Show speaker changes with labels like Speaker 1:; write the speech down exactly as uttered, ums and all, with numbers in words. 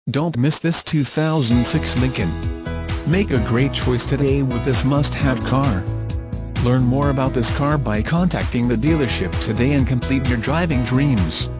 Speaker 1: Don't miss this two thousand six Lincoln. Make a great choice today with this must-have car. Learn more about this car by contacting the dealership today and complete your driving dreams.